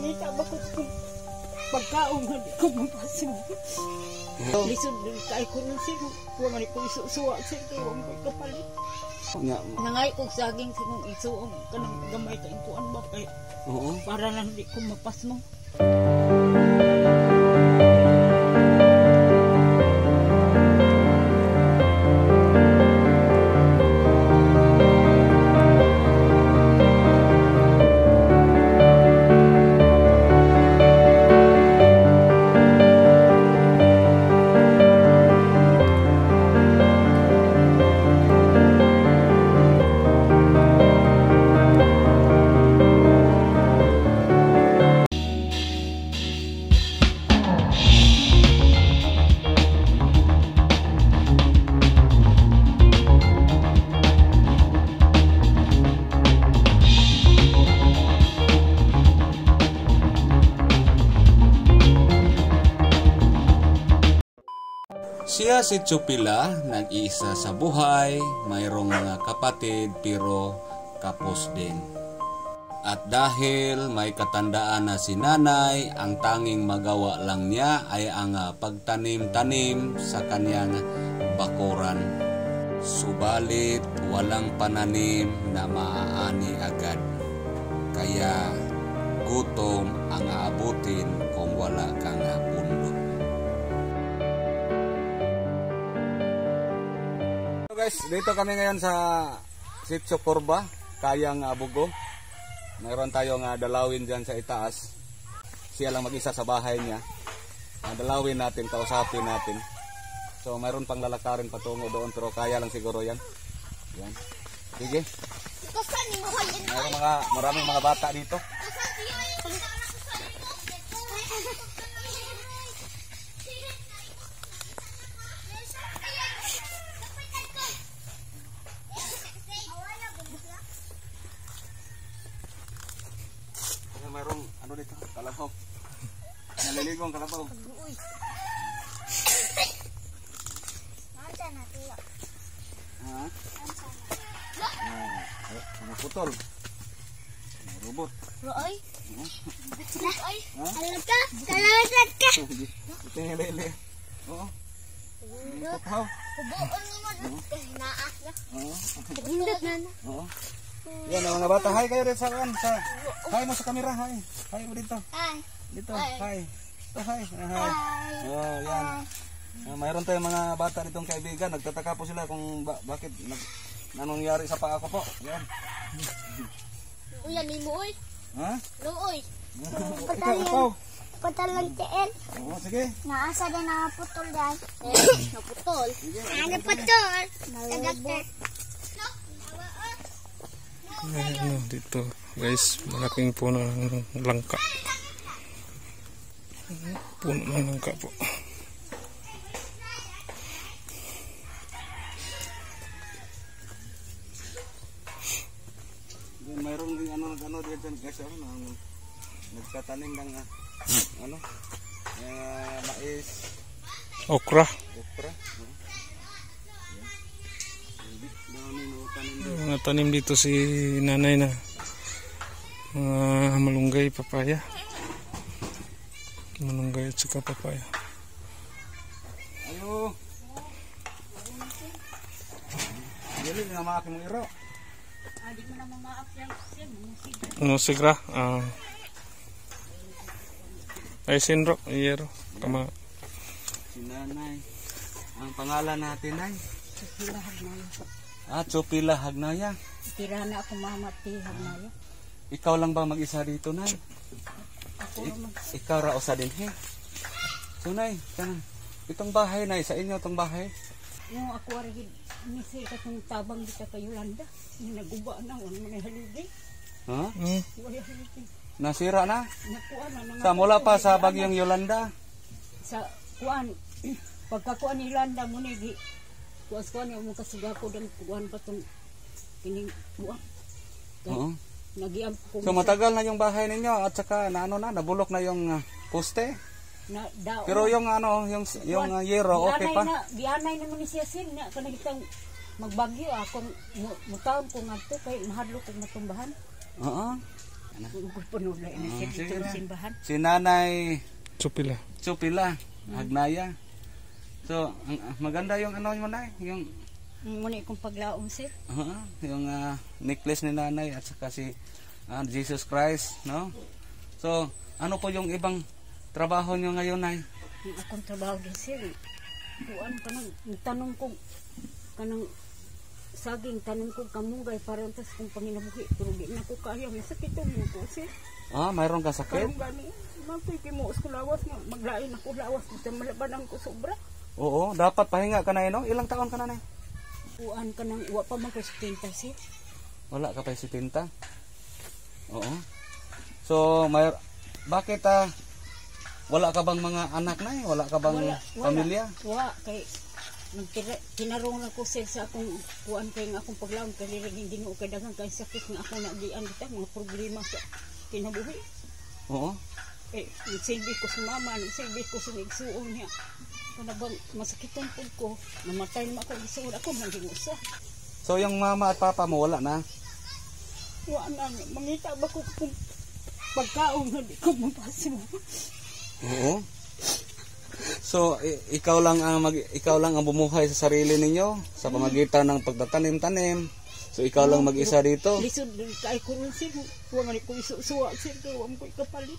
mangita ba ko pagkaon nga di ko mapasin. Lisod kay ko nun siya. Huwag man ko isusuwa sa ito. Huwag ko kapalit. Nangay ko saging sa kong isuong kanang gamay ka intuan ba kay para lang di ko mapas mo. Siya si Chupila, nag-iisa sa buhay, mayroong mga kapatid pero kapos din. At dahil may katandaan na si nanay, ang tanging magawa lang niya ay ang pagtanim-tanim sa kanyang bakuran. Subalit walang pananim na maaani agad. Kaya gutom ang aabutin kung wala kang pundo. Guys, dito kami ngayon sa Sitio Corba, Kayang Bugo. Mayroon tayong dalawin dyan sa itaas. Siya lang mag-isa sa bahay niya. Dalawin natin, kausapin natin. So mayroon pang lalakarin patungo doon pero kaya lang siguro yan. Yan. Sige. Maraming mga bata dito. Mayroong ano dito, kalabaw. Naliligong kalabaw. Ha? Putol. Robot. Roy. Roy. Alaka, salamat ka. Ito yung lele. Oo. Putaw. Kubuon mo mo naak na. Oo. Tagindot na. Oo. Yan ang mga bata. Hi kayo rin sa hi mo sa kamera. Hi. Hi mo dito. Hi. Dito. Hi. Ito, hi. Hi. Oh, yan. Mayroon tayong mga bata ditong kaibigan. Nagtataka po sila kung bakit nangyari sa paa ko po. Yan. Uyan ni mo oy. Ha? Luoy. Ikaw. Putol lang tiil. Oo, sige. Naasa din na putol yan. Naputol. Ano putol? Nagakter. Ano dito guys, malaking puno ng langka. Puno ng langka po. Mayroong din ano dyan guys, nagtatanim ng mais, Okra. Mga tanim dito si nanay na malunggay, papaya. Malunggay at saka papaya. Ayo. Dili na maaki mong iro. Di mo na mamaap yan. Musigra. Ay sinro, iyero. Kama. Si nanay. Ang pangalan natin ay Chupila Hagnaya. Chupila Hagnaya. Tira na ako mamati Hagnaya. Ikaw lang ba mag-isa dito, nay? Ako Ikaw ra usa din he. So nay, itong bahay nay sa inyo itong bahay. yung ako rin nisi katong tabang dito kay Yolanda. Naguba na ang mga haligi. Ha? Wala haligi. Nasira na? Nakuha na mga Sa mula pa sa bagyong Yolanda. Sa kuan pagkakuan ni Yolanda mo ni di kuan mo kasugako dan kuan pa tong kining buwan. Oo. Nagiam ko. So matagal na yung bahay ninyo at saka nabulok na yung poste. Na daw. Pero yung yero okay pa. Gianay na ni siya sin na kanang magbagyo ako mutaon ko ngadto kay mahadlo kog matumbahan. Oo. Ugol puno na ina siya sige dito na. sa simbahan. Si Nanay Chupila. Chupila Hagnaya. So maganda yung ano mo na yung Muna ikong paglaom sir. yung necklace ni Nanay at saka si Jesus Christ, no? So ano po yung ibang trabaho nyo ngayon, Nay? Ang akong trabaho din sir. Kuan kanang tanong ko kanang saging tanong ko kamunggay para tas kung panginabuhi pero di na ko kaya may sakit mo ko sir. Mayroon ka sakit? Karong gani magpipimuos ko lawas maglain ako lawas dito malabanan ko sobra. Oo, dapat pahinga ka na no? Ilang taon ka na, Nay? Kuan kanang wa pa man ko 70 sir. Wala ka pa 70? Oo. So, bakit wala ka bang mga anak, Nay? Wala ka bang pamilya? Wa kay tinarong ako sir sa akong kuan kay nga akong paglaom kay hindi mo kay daghang kay sakit nga ako nagian kita mga problema sa kinabuhi. Oo. Silbi ko sa mama, silbi ko sa igsuon niya. Kung bang masakitan po ko, namatay naman ako igsuon ako nang ginusa. So, yung mama at papa mo wala na? Wa na, mangita ba ko kung pagkaon na di ko mapasimo. Oo. So ikaw lang ang bumuhay sa sarili ninyo sa pamagitan ng pagtatanim-tanim. So ikaw lang mag-isa dito. Lisod kay ko nun sir, wa man ko isusuwa sir kay wa ko ikapalit.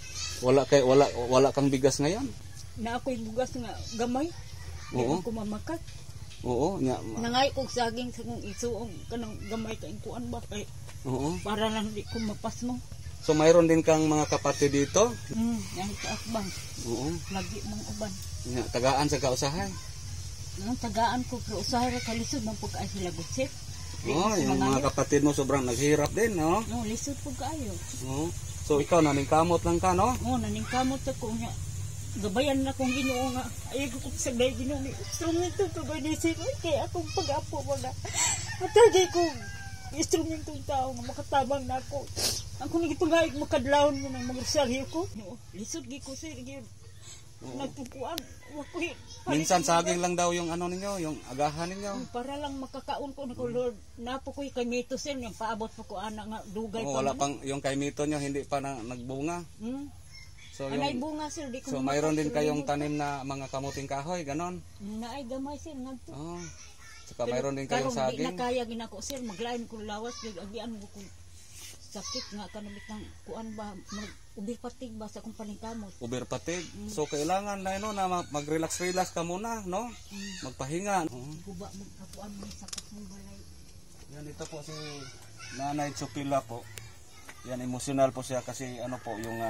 Wala kang bigas ngayon. Na ako'y bugas nga gamay. Oo. Di ko mamakat. Oo, nangay kog saging sa kong isuong kanang gamay kay kuan ba kay. Oo. Para lang di ko mapasmo. So mayroon din kang mga kapatid dito? Yan sa akbang. Oo. Lagi mong uban. Tagaan sa kausahay? Nang tagaan ko pero usahay ra kalisod man pug ay sila gutsit. Yung mga kapatid mo sobrang naghihirap din, no? No, lisod pug kaayo. Oo. So ikaw naningkamot lang ka, no? Oo, naningkamot ako nga. Gabayan na kong Ginoo nga. Ay ko sa day Ginoo ni instrumento to ba ni sir kay akong pag-apo wala. Matagay ko instrumento tao nga makatabang na ako. Ang kung nagitungay makadlawon mo ng mga rosalyo ko. Lisod gi ko sir gyud. Nagtukuan. Minsan saging lang daw yung ano ninyo, yung agahan ninyo. Para lang makakaon ko nako Lord. Napo ko'y kamito sir yung paabot pa ko ana nga dugay pa. Wala pang yung kamito nyo hindi pa nagbunga. So anay bunga sir di ko. So mayroon din kayong tanim na mga kamuting kahoy, ganon. Naay gamay sir ngadto. Saka mayroon din kayong saging. Di na kaya ginako sir maglain ko lawas gyud agian mo ko sakit nga kanabit ng kuan ba ubir patig ba sa kung paningkamot. Ubir patig. So kailangan na na mag-relax ka muna, no? Magpahinga. Guba magkakuan mo sa katong balay. Yan ito po si Nanay Chupila po. Yan emotional po siya kasi ano po yung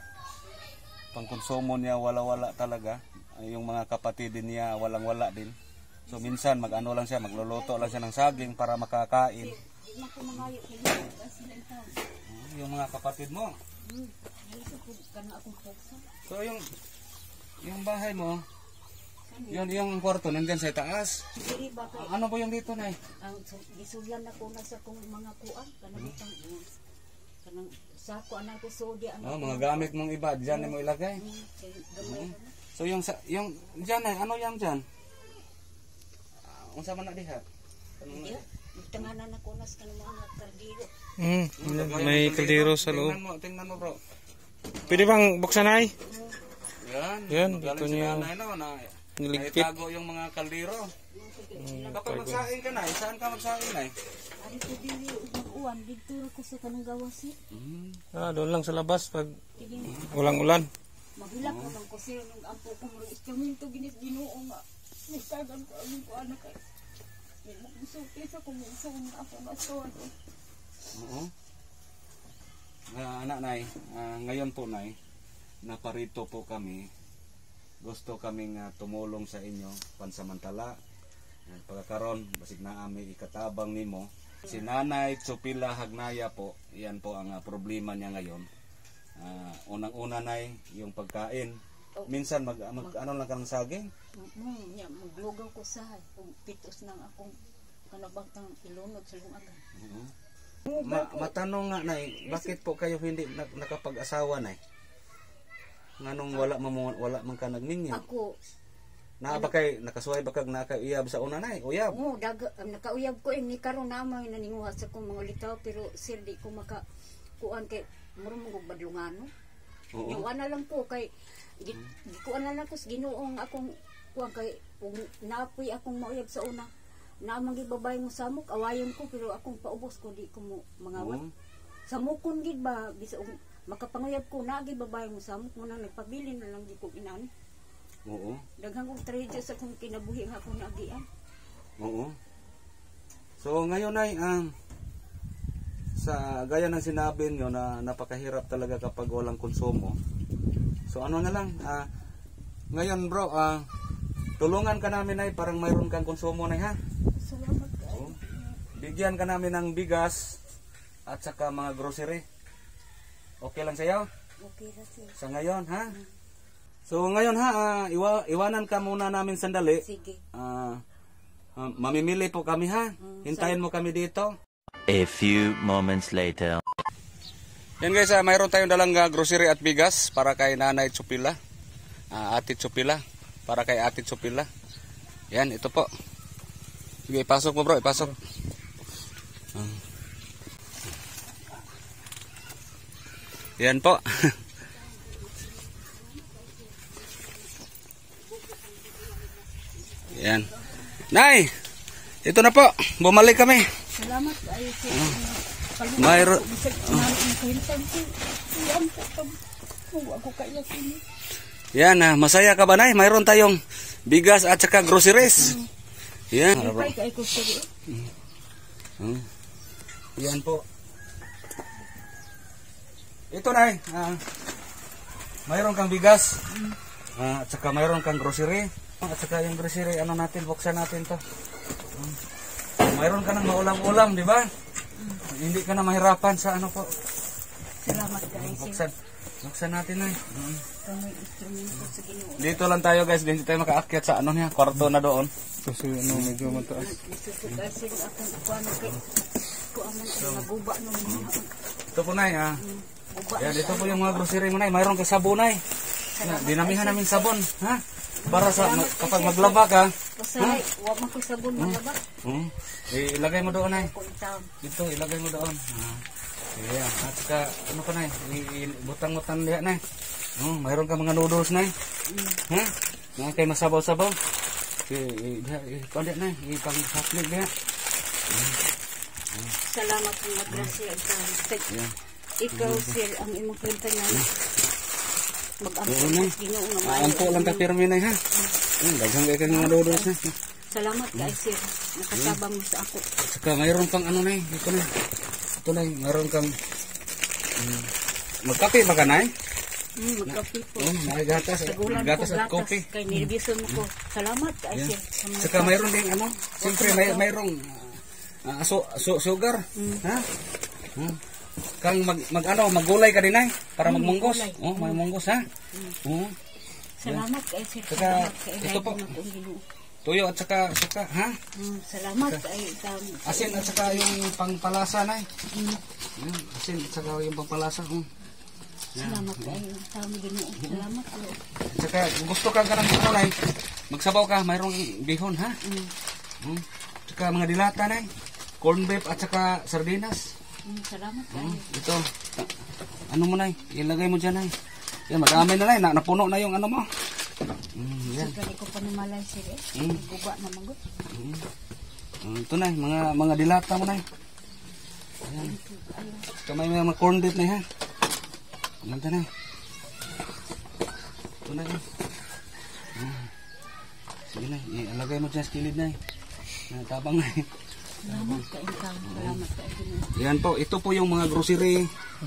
pangkonsumo niya wala-wala talaga. Yung mga kapatid din niya walang-wala din. So minsan mag-ano lang siya, magluluto lang siya ng saging para makakain. Yung mga kapatid mo. So yung bahay mo, yung kwarto nandiyan sa taas. Ano po yung dito, Nay? Ang gisudlan ako na sa kong mga kuan kanang sako ana ko sodia mga gamit mong iba diyan mo ilagay. So yung diyan ay ano yan diyan? Unsa man na diha? Tanganan na ko nas kanang mga kardiro. May kaldero sa loob. Tingnan mo bro. Pwede bang buksan ay? Yan, dito niya niligpit. Itago yung mga kaldero. Kapag magsaing ka na, saan ka magsaing na? Ari ko dili mag-uwan dito ko sa kanang gawas eh. Doon lang sa labas pag walang ulan. Magilak ko lang ko sir ng ampo ko mga instrumento Ginoo nga. Nagtagan ko ang ko anak kay. Suki sa kumusong ako na so. Oo. Anak Nay, ngayon po Nay, naparito po kami. Gusto kaming tumulong sa inyo pansamantala. Pagkakaroon, basig na ami ikatabang nimo. Si Nanay Chupila Hagnaya po, yan po ang problema niya ngayon. Unang-una Nay, yung pagkain. Minsan ano lang ka ng saging? Maglugaw ko sa kung pitos nang akong kanabagtang ilunod sa lungagan. Matanong nga Nay, bakit po kayo hindi nakapag-asawa Nay? Nganong wala man ka nagminyo? Ako ba kay nakasuway ba kag nakauyab sa una Nay? Uyab. Nakauyab ko ni karon namay naninguha sa kong mga litaw pero sir di ko kuan kay murong mong badlungano. Oo. Yung ana lang ko kay gikuan na lang ko sa Ginoong akong kuan kay kung napoy akong mauyab sa una. Na magibabay mo samok awayon ko pero akong paubos ko di ko mo mangawat. Samukon gid ba bisa makapanguyab ko na gibabay mo samok mo nang nagpabili na lang di ko inani. Oo. Daghang kong trade sa kung kinabuhi nga akong nagian. Oo. So ngayon ay sa gaya ng sinabi nyo na napakahirap talaga kapag walang konsumo. So ano na lang, ngayon bro, tulungan ka namin ay parang mayroon kang konsumo na ha. Salamat kayo. Bigyan ka namin ng bigas at saka mga grocery. Okay lang sa'yo? Okay ra sir. Sa ngayon ha? So ngayon ha, iwanan ka muna namin sandali. Sige. Mamimili po kami ha. Hintayin mo kami dito. A few moments later. Yan guys, mayroon tayong dalang grocery at bigas para kay Nanay Tsupila. Ate Tsupila. Para kay Ate Tsupila. Yan, ito po. Sige, ipasok mo bro, ipasok. Yan po. Yan. Nay, ito na po. Bumalik kami. Salamat kayo sir. Mayroon. Yan, masaya ka ba nay? Mayroon tayong bigas at saka groceries. Yan. Yan po. Ito nay. Mayroon kang bigas. At saka mayroon kang grocery. At saka yung grocery, ano natin, buksan natin to. Mayroon ka ng maulam-ulam, di ba? Hindi ka na mahirapan sa ano po. Salamat guys. Buksan natin ay. Kami instrumento sa Ginoo. Dito lang tayo guys, hindi tayo makaakyat sa ano niya, kwarto na doon. Kasi ano, medyo mataas. Kasi akong kuan kay ko amon naguba no. Ito po nay ha. Yan, dito po yung mga grocery mo nay. Mayroon kang sabon nay. Dinamihan namin sabon, ha? Para sa kapag maglaba ka, pasay, wa man ko sabon maglaba. Ilagay mo doon ay. Kuntaw. Dito ilagay mo doon. Ayan, at saka ano pa nay, butang-butang diha nay. Mayroon ka mga noodles nay. Ha? Mga kay masabaw-sabaw. Pwede nay, ipang hotplate diha. Salamat po magrasya ikaw. Ikaw sir ang imong kwenta na. Mag-ampo Ginoo nga maayo. Ampo lang ta pirmi nay ha. Daghang kay mga noodles ha. Salamat kay sir. Nakasabang mo sa ako. Saka mayroon pang ano nay, dito nay. Ito nay, mayroon kang magkape ba ka nay? Magkape po. May gatas at kopi. Kay nirbiso mo ko. Salamat kay sir. Saka mayroon ding ano, siyempre mayroong sugar, ha? Kang maggulay ka din ay para magmunggos. May munggos ha. Salamat kay sir. Saka ito po. Tuyo at saka suka, ha? Salamat kay asin at saka yung pangpalasa nay. Asin at saka yung pangpalasa. Salamat kay tawag Ginoo. Salamat po. At saka gusto ka ganang nay, magsabaw ka, mayroong bihon ha. Saka mga dilata nay, corn beef at saka sardinas. Salamat kayo. Ito, ano mo nay, ilagay mo dyan nay. Yan, madami na nay, napuno na yung ano mo. Yan. Sige ko pa namalay sir eh. Guba na magot. Ito nay, mga dilata mo nay. Ayan. Saka may mga corn beef nay ha. Ganda nay. Ito nay. Sige nay, ilagay mo dyan sa kilid nay. Tabang nay. Salamat kayo. Salamat kayo. Yan po, ito po yung mga grocery.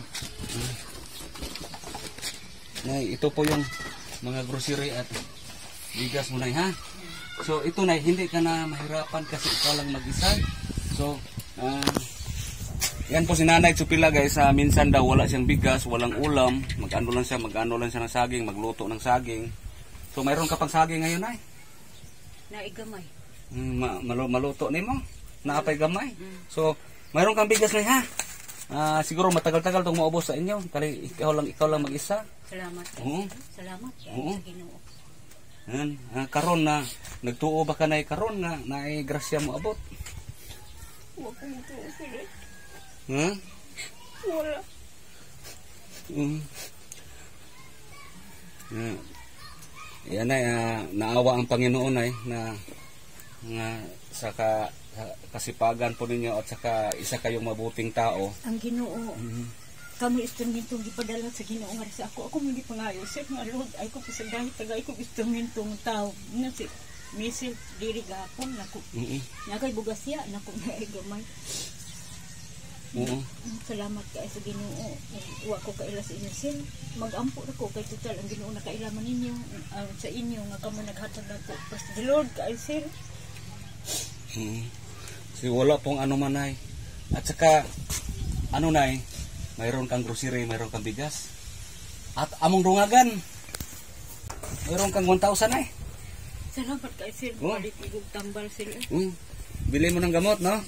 Ito po yung mga grocery at bigas mo nay ha. So ito nay, hindi ka na mahirapan kasi ikaw lang mag-isa. So yan po si Nanay Tsupila guys, minsan daw wala siyang bigas, walang ulam, mag-ano lang siya ng saging, magluto ng saging. So mayroon ka pang saging ngayon nay? Naigamay. Maluto ni mo? Naapay gamay. So, mayroon kang bigas na ha. Siguro matagal-tagal itong maubos sa inyo. Kali ikaw lang mag-isa. Salamat kayo. Salamat kayo sa Ginoo. Yan. Karon na, nagtuo ba ka na karon na grasya mo abot? Huwag ko mutuo sila. Ha? Wala. Yan ay naawa ang Panginoon ay na sa kasipagan po ninyo at saka isa kayong mabuting tao. Ang Ginoo. Kamo instrumento gipadala sa Ginoo nga sa ako. Ako hindi pangayo sir nga Lord ay ko pasagay tagay ko instrumento ng tao. Nga si misil diri gapon nako. Nagay bugas ya nako na gamay. Salamat kay sa Ginoo. Wa ko kaila sa inyo sir. Magampo na ko kay total ang Ginoo nakailaman ninyo sa inyo nga kamo naghatag nako. Praise the Lord kay sir. Si wala pong ano man ay. At saka ano nay, mayroon kang grocery, mayroon kang bigas. At among rungagan, mayroon kang 1,000 ay. Salamat kay sir. Balik igog tambal sir. Bili mo ng gamot, no?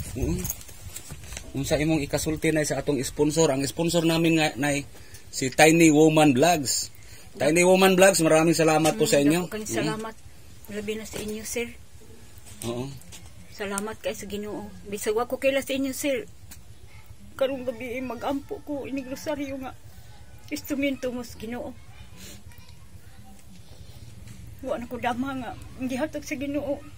Unsa imong ikasulti na sa atong sponsor. Ang sponsor namin nga nay si Tiny Woman Vlogs. Tiny Woman Vlogs, maraming salamat po sa inyo. Salamat. Labi na sa inyo, sir. Oo. Salamat kay sa Ginoo. Bisag wa ko kaila sa inyo, sir. Karong gabi magampo ko inigrosaryo nga instrumento mo sa Ginoo. Wa na ko dama nga gihatag sa Ginoo.